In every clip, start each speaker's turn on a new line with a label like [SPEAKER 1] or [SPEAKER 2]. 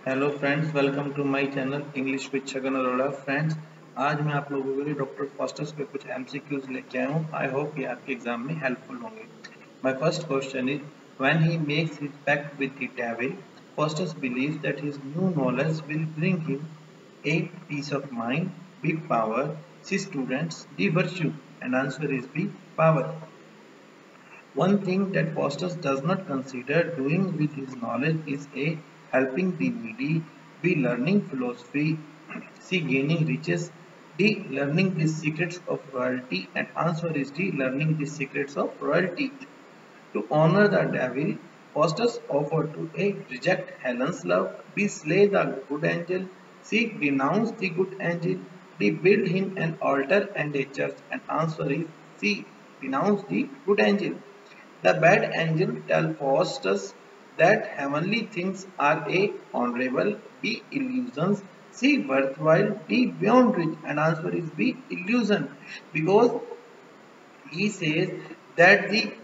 [SPEAKER 1] Hello friends, welcome to my channel English with Chhagan Arora. Friends, आज मैं आप लोगों के लिए डॉक्टर फॉस्टर्स पे कुछ एमसीक्यूज लेके आया हूँ। आई होप ये आपके एग्जाम में हेल्पफुल होंगे। My first question is, when he makes his pact with the devil, Faustus believes that his new knowledge will bring him A. Peace of mind. B. Power. C. Students. D. Virtue. And answer is B. Power. One thing that Faustus does not consider doing with his knowledge is A. Helping the needy, B. Learning philosophy, C. Gaining riches, D. Learning the secrets of royalty, and answer is D. Learning the secrets of royalty. To honor the devil, Faustus offered to A. Reject Helen's love, B. Slay the good angel, C. Denounce the good angel, D. Build him an altar and a church, and answer is C. Denounce the good angel. The bad angel tells Faustus that heavenly things are A. Honorable, B. Illusions, C. Worthwhile, D. Beyond reach, and answer is B. Illusion, because he says that the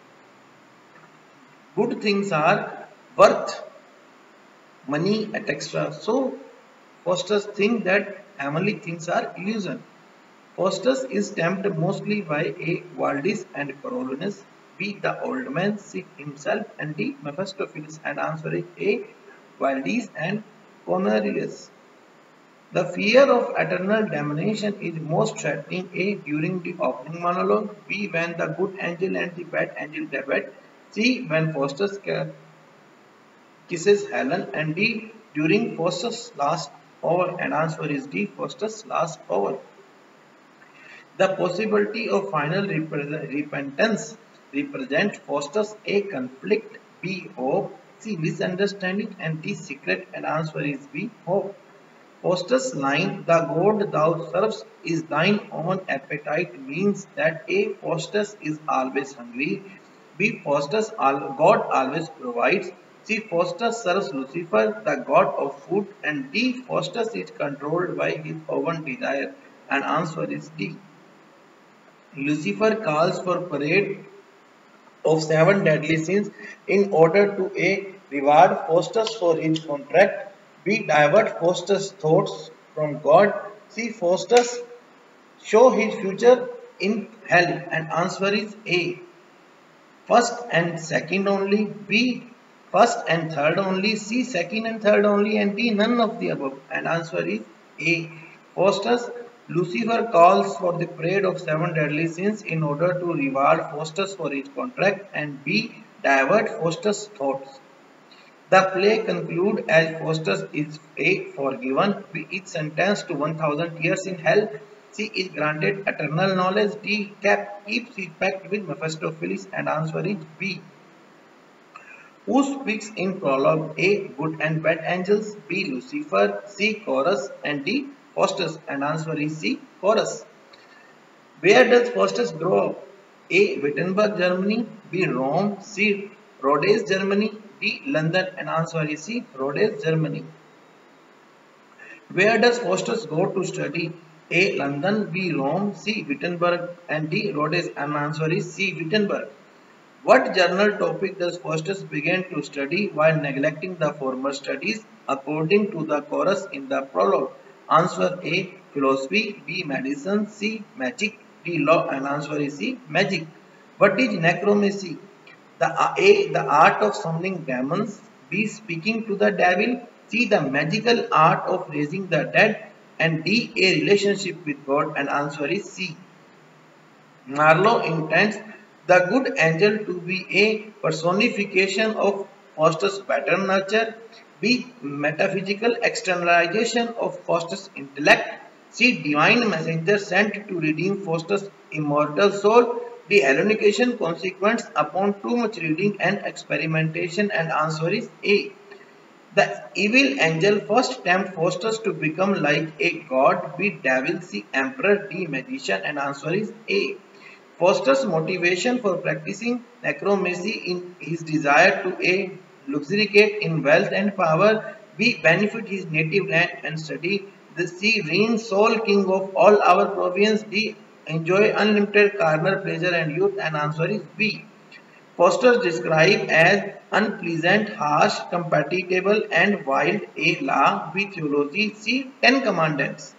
[SPEAKER 1] good things are worth money and extra. So Faustus thinks that heavenly things are illusion. Faustus is tempted mostly by A. Valdis and Coriolanus, B. the old man, C. himself, and D. Mephistopheles, and answer is A. Valdis and Cornelius. The fear of eternal damnation is most threatening. A. During the opening monologue, B. When the good angel and the bad angel debate, C. When Faustus kisses Helen, and D. During Faustus' last hour, and answer is D. Faustus' last hour. The possibility of final repentance represents Faustus A. conflict, B. hope, C. misunderstanding, and D. secret, and answer is B. hope. Faustus' line, the God thou servest is thine own appetite, means that A. Faustus is always hungry, B. God always provides, C. Faustus serves Lucifer, the god of food, and D. Faustus is controlled by his own desire, and answer is D. Lucifer calls for parade of seven deadly sins in order to A. reward Faustus for his contract, B. divert Faustus' thoughts from God, C. Faustus show his future in hell, and answer is A. First and second only, B. first and third only, C. second and third only, and D. none of the above, and answer is A. Faustus. Lucifer calls for the parade of seven deadly sins in order to reward Faustus for his contract, and B. divert Faustus' thoughts. The play concludes as Faustus is A. forgiven, B. is sentenced to 1000 years in hell, C. is granted eternal knowledge, D. keeps his pact with Mephistopheles, and answer is B. Who speaks in prologue? A. Good and bad angels, B. Lucifer, C. Chorus, and D. Faustus, and answer is C. Chorus. Where does Faustus grow up? A. Wittenberg, Germany, B. Rome, C. Rhodes, Germany, D. London, and answer is C. Rhodes, Germany. Where does Faustus go to study? A. London, B. Rome, C. Wittenberg, and D. Rhodes, and answer is C. Wittenberg. What journal topic does Faustus begin to study while neglecting the former studies according to the chorus in the prologue? Answer A. Philosophy, B. Medicine, C. Magic, D. Law, and answer is C. Magic. What is necromancy? The art of summoning demons, B. Speaking to the devil, C. The magical art of raising the dead, and D. A relationship with God, and answer is C. Marlowe intends the good angel to be a personification of Faustus' better nature, B. Metaphysical externalization of Faustus' intellect, C. Divine messenger sent to redeem Faustus' immortal soul, D. Hellenication consequence upon too much reading and experimentation, and answer is A. The evil angel first tempts Faustus to become like a god, B. Devil, C. Emperor, D. Magician, and answer is A. Faustus' motivation for practicing necromancy in his desire to A. luxuriate in wealth and power, B. benefit his native land and study, the C. reign sole king of all our province, D. enjoy unlimited carnal pleasure and youth, and answer is B. Foster described as unpleasant, harsh, compatible, and wild. A law, B theology, C Ten Commandments.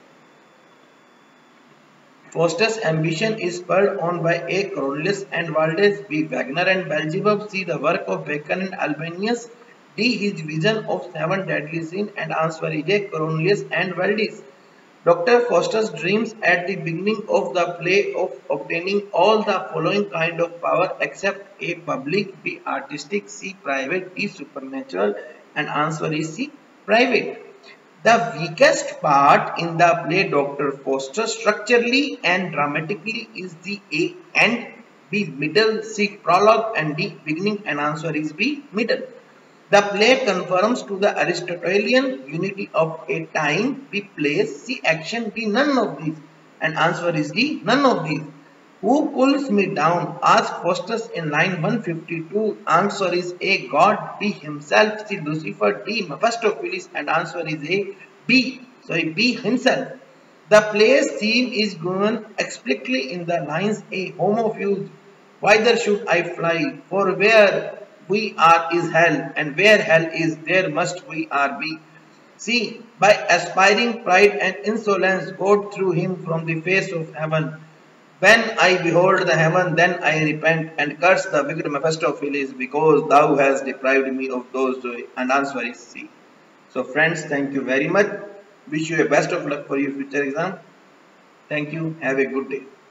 [SPEAKER 1] Foster's ambition is spurred on by A. Cornelius and Valdez, B. Wagner and Beelzebub, C. The work of Bacon and Albinus, D. His vision of seven deadly sins, and answer is A. Cornelius and Valdez. Dr. Foster's dreams at the beginning of the play of obtaining all the following kind of power except A. Public, B. Artistic, C. Private, D. Supernatural, and answer is C. Private. The weakest part in the play Dr. Foster structurally and dramatically is the A and B middle, C prologue and D beginning, and answer is B middle. The play conforms to the Aristotelian unity of A time, B place, C action, D none of these, and answer is D none of these. Who pulls me down? Asked Faustus in line 152. Answer is A. God, B. Himself, C. Lucifer, D. Mephistopheles, and answer is A. B. Himself. The play's theme is given explicitly in the lines A. Homo fused. Whither should I fly? For where we are is hell, and where hell is, there must we are be. See, by aspiring pride and insolence, God threw him from the face of heaven. When I behold the heaven, then I repent and curse the wicked Mephistopheles, because thou hast deprived me of those joy. And answer is C. So friends, thank you very much. Wish you a best of luck for your future exam. Thank you. Have a good day.